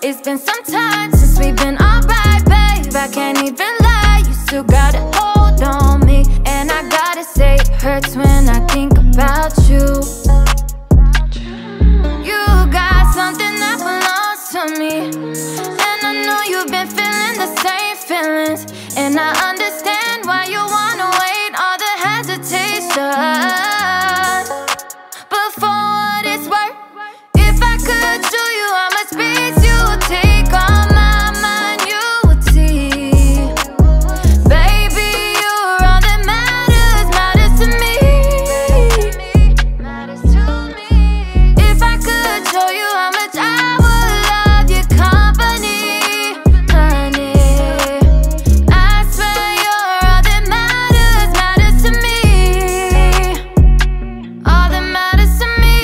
It's been some time since we've been alright, babe. I can't even lie, you still got a hold on me. And I gotta say, it hurts when I think about you. You got something that belongs to me, and I know you've been feeling the same feelings. And I understand why you wanna wait, all the hesitation. But for what it's worth, if I could show you how much space you would take on my mind, you would see. Baby, you're all that matters to me. If I could show you how much I would love your company, honey, I swear you're all that matters to me. All that matters to me,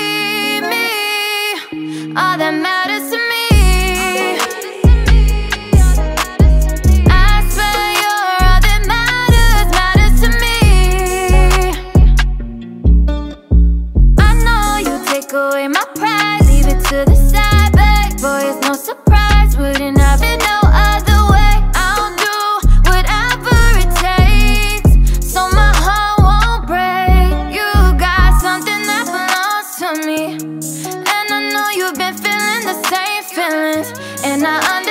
all that matters to me. I swear you're all that matters to me. I know you take away my pride, leave it to the side, babe. Boy, it's no surprise, wouldn't have it no other way. I'll do whatever it takes so my heart won't break. You got something that belongs to me, and I know you've been feeling the same feelings. And I